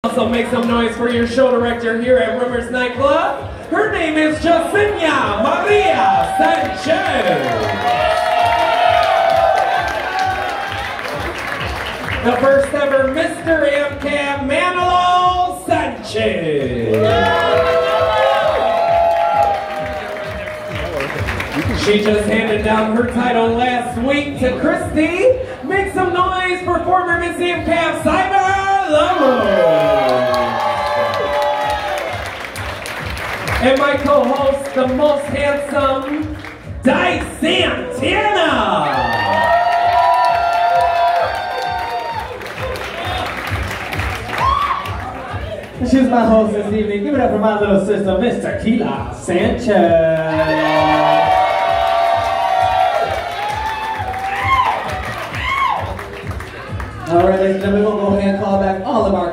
Also make some noise for your show director here at Rumors Nightclub. Her name is Jacinia Maria Sanchez. The first ever Mr. AMCAB Manolo Sanchez. She just handed down her title last week to Christy. Make some noise for former Miss AMCAB Cyber Lamo. And my co-host, the most handsome, Di Santana. She's my host this evening. Give it up for my little sister, Miss Tequila Sanchez. All right, ladies and gentlemen, we'll go ahead and call back all of our